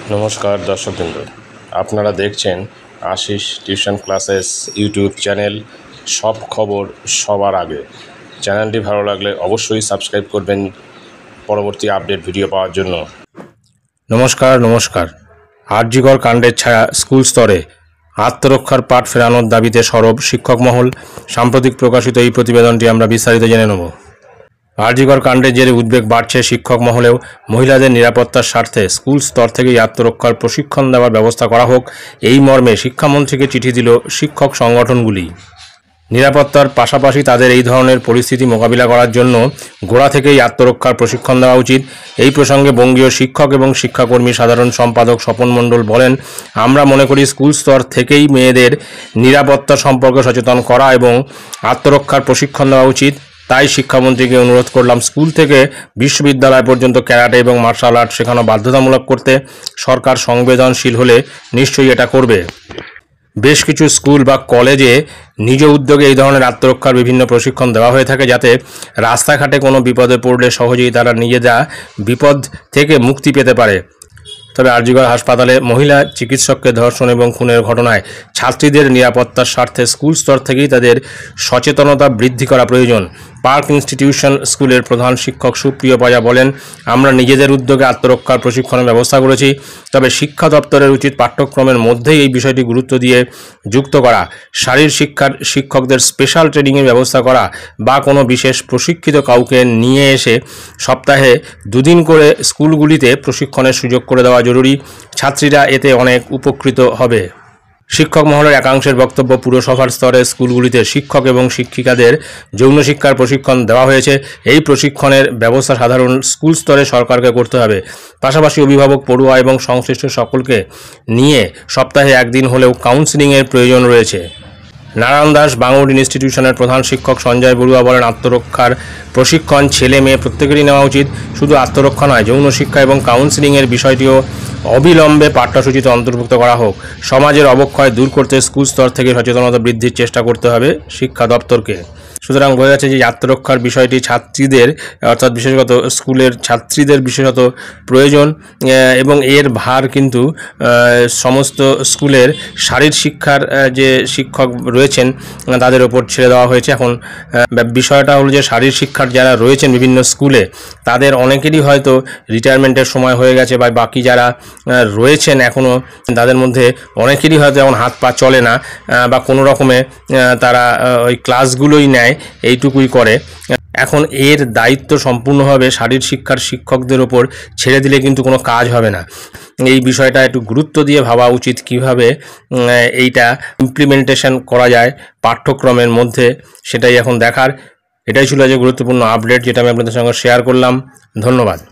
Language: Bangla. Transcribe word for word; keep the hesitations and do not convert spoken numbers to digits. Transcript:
নমস্কার দর্শকবৃন্দ, আপনারা দেখছেন Ashis tuition classes YouTube channel. সব খবর সবার আগে। চ্যানেলটি ভালো লাগলে অবশ্যই সাবস্ক্রাইব করবেন পরবর্তী আপডেট ভিডিও পাওয়ার জন্য। নমস্কার নমস্কার আরজিকর কাণ্ডের ছায়া স্কুল স্তরে, আত্মরক্ষার পাঠ ফেরানোর দাবিতে সরব শিক্ষক মহল। সাম্প্রতিক প্রকাশিত এই প্রতিবেদনটি আমরা বিস্তারিত জেনে নেব। আরজিকর কাণ্ডের জেরে উদ্বেগ বাড়ছে শিক্ষক মহলেও। মহিলাদের নিরাপত্তার স্বার্থে স্কুল স্তর থেকেই আত্মরক্ষার প্রশিক্ষণ দেওয়ার ব্যবস্থা করা হোক, এই মর্মে শিক্ষামন্ত্রীকে চিঠি দিল শিক্ষক সংগঠনগুলি। নিরাপত্তার পাশাপাশি তাদের এই ধরনের পরিস্থিতি মোকাবিলা করার জন্য গোড়া থেকেই আত্মরক্ষার প্রশিক্ষণ দেওয়া উচিত। এই প্রসঙ্গে বঙ্গীয় শিক্ষক এবং শিক্ষাকর্মী সাধারণ সম্পাদক স্বপন মণ্ডল বলেন, আমরা মনে করি স্কুল স্তর থেকেই মেয়েদের নিরাপত্তা সম্পর্কে সচেতন করা এবং আত্মরক্ষার প্রশিক্ষণ দেওয়া উচিত। তাই শিক্ষামন্ত্রীকে অনুরোধ করলাম স্কুল থেকে বিশ্ববিদ্যালয় পর্যন্ত ক্যারাটে এবং মার্শাল আর্ট শেখানো বাধ্যতামূলক করতে। সরকার সংবেদনশীল হলে নিশ্চয়ই এটা করবে। বেশ কিছু স্কুল বা কলেজে নিজ উদ্যোগে এই ধরনের আত্মরক্ষার বিভিন্ন প্রশিক্ষণ দেওয়া হয়ে থাকে, যাতে রাস্তাঘাটে কোনো বিপদে পড়লে সহজেই তারা নিজেরা বিপদ থেকে মুক্তি পেতে পারে। তবে আরজিকর হাসপাতালে মহিলা চিকিৎসককে ধর্ষণ এবং খুনের ঘটনায় ছাত্রীদের নিরাপত্তার স্বার্থে স্কুল স্তর থেকেই তাদের সচেতনতা বৃদ্ধি করা প্রয়োজন। পার্ক ইনস্টিটিউশন স্কুলের প্রধান শিক্ষক সুপ্রিয় পাজা বলেন, আমরা নিজেদের উদ্যোগে আত্মরক্ষার প্রশিক্ষণের ব্যবস্থা করেছি, তবে শিক্ষা দপ্তরের উচিত পাঠ্যক্রমের মধ্যেই এই বিষয়টি গুরুত্ব দিয়ে যুক্ত করা। শারীর শিক্ষার শিক্ষকদের স্পেশাল ট্রেনিংয়ের ব্যবস্থা করা বা কোনো বিশেষ প্রশিক্ষিত কাউকে নিয়ে এসে সপ্তাহে দুদিন করে স্কুলগুলিতে প্রশিক্ষণের সুযোগ করে দেওয়া জরুরি। ছাত্রীরা এতে অনেক উপকৃত হবে। শিক্ষক মহলের একাংশের বক্তব্য, পুরসভার স্তরে স্কুলগুলিতে শিক্ষক এবং শিক্ষিকাদের যৌন শিক্ষার প্রশিক্ষণ দেওয়া হয়েছে। এই প্রশিক্ষণের ব্যবস্থা সাধারণ স্কুল স্তরে সরকারকে করতে হবে। পাশাপাশি অভিভাবক, পড়ুয়া এবং সংশ্লিষ্ট সকলকে নিয়ে সপ্তাহে একদিন হলেও কাউন্সেলিংয়ের প্রয়োজন রয়েছে। নারায়ণ দাস বাঙুর ইনস্টিটিউশনের প্রধান শিক্ষক সঞ্জয় বড়ুয়া বলেন, আত্মরক্ষার প্রশিক্ষণ ছেলে মেয়ে প্রত্যেকেরই নেওয়া উচিত। শুধু আত্মরক্ষা নয়, যৌন শিক্ষা এবং কাউন্সেলিংয়ের বিষয়টিও অবিলম্বে পাঠ্যসূচিতে অন্তর্ভুক্ত করা হোক। সমাজের অবক্ষয় দূর করতে স্কুল স্তর থেকে সচেতনতা বৃদ্ধির চেষ্টা করতে হবে শিক্ষা দপ্তরকে। সুতরাং বোঝা যাচ্ছে যে আত্মরক্ষার বিষয়টি ছাত্রীদের, অর্থাৎ বিশেষত স্কুলের ছাত্রীদের বিশেষত প্রয়োজন, এবং এর ভার কিন্তু সমস্ত স্কুলের শারীর শিক্ষার যে শিক্ষক রয়েছেন তাদের ওপর ছেড়ে দেওয়া হয়েছে। এখন বিষয়টা হলো যে শারীর শিক্ষার যারা রয়েছেন বিভিন্ন স্কুলে, তাদের অনেকেরই হয়তো রিটায়ারমেন্টের সময় হয়ে গেছে, বা বাকি যারা রয়েছেন এখনও তাদের মধ্যে অনেকেরই হয়তো এখন হাত পা চলে না, বা কোনো রকমে তারা ওই ক্লাসগুলোই নেয়, এইটুকুই করে। এখন এর দায়িত্ব সম্পূর্ণভাবে শারীর শিক্ষার শিক্ষকদের ওপর ছেড়ে দিলে কিন্তু কোনো কাজ হবে না। এই বিষয়টা একটু গুরুত্ব দিয়ে ভাবা উচিত, কিভাবে এইটা ইমপ্লিমেন্টেশন করা যায় পাঠ্যক্রমের মধ্যে, সেটাই এখন দেখার। এটাই ছিল যে গুরুত্বপূর্ণ আপডেট, যেটা আমি আপনাদের সঙ্গে শেয়ার করলাম। ধন্যবাদ।